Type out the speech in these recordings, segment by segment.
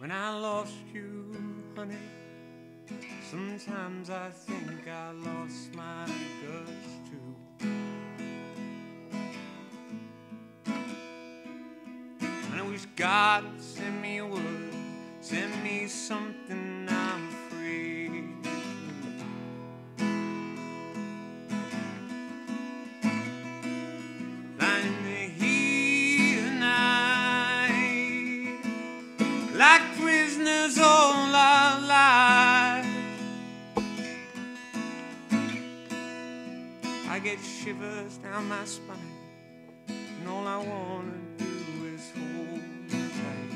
when I lost you, honey. Sometimes I think I lost my guts too. And I wish God would send me a word, send me something I'm free. Lying in the heat of the night, like prisoners all our lives. I get shivers down my spine, and all I wanna do is hold you tight.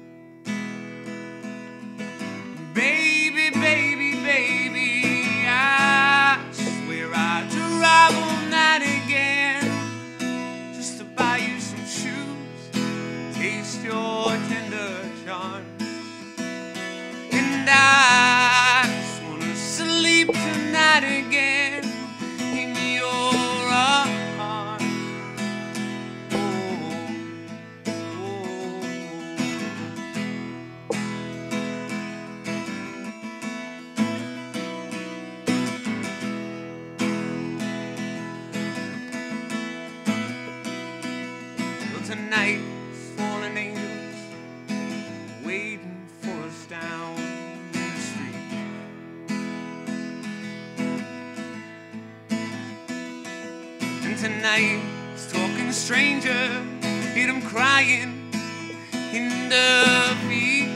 Baby, baby, baby, I swear I'd drive all night again just to buy you some shoes, taste your tender charm. And I just wanna sleep tonight again in your arms. Oh, oh. Well, tonight, fallen angels waiting for us down the street. And tonight, this talking stranger, hear them crying in the beat.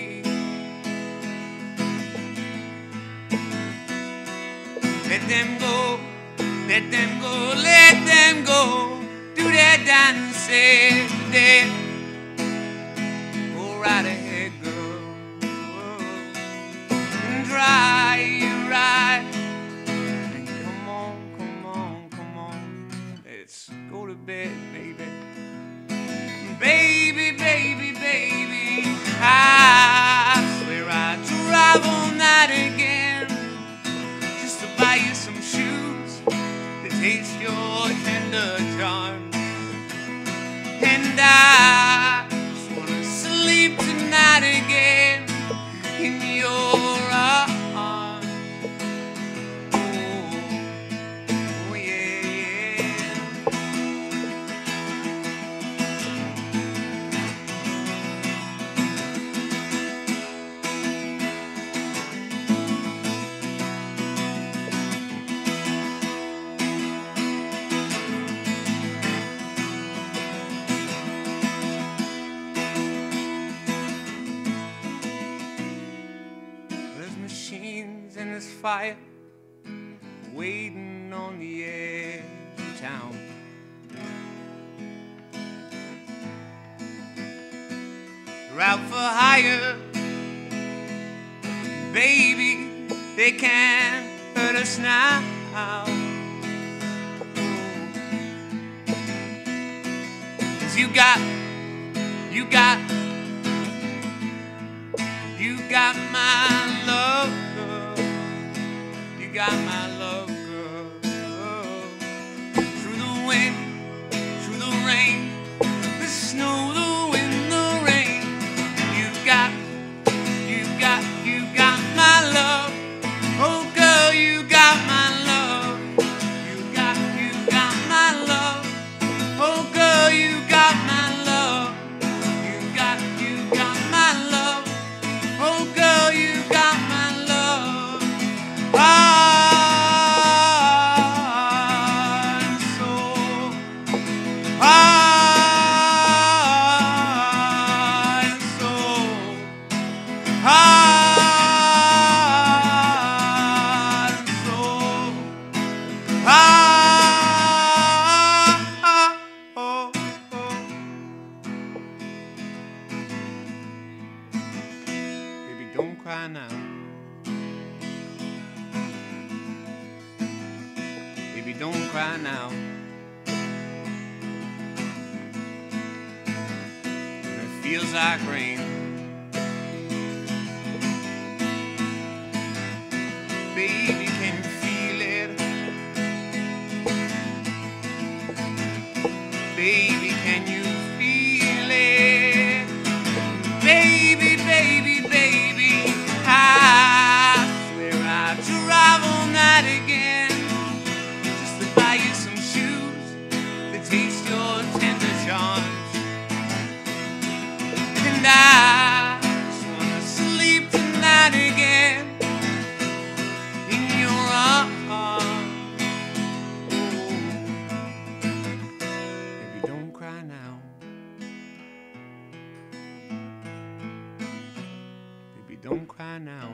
Let them go, let them go, let them go, do their dance there. Go right ahead, girl, and dry your eyes. And come on, come on, come on, let's go to bed, baby. Baby, baby, baby, I swear I'd drive all night again just to buy you some shoes that taste your tender charm. And I just wanna sleep tonight again in your arms. Oh, oh yeah, yeah. There's machines and there's fire waiting on the edge of town. They're out for hire, baby, they can't hurt us now. 'Cause you got my love, girl. You got my love, girl. Through the wind, through the rain, the snow, the wind, the rain. You got my love. Oh, girl, you got my love. You got my love. Oh, girl, you got my love. You got my love. Oh, girl, you got my love. Heart and soul. Heart and soul. Heart and soul. Baby, don't cry now. Baby, don't cry now. And it feels like rain. Baby, can you feel it? Baby, can you feel it? Baby, baby, now.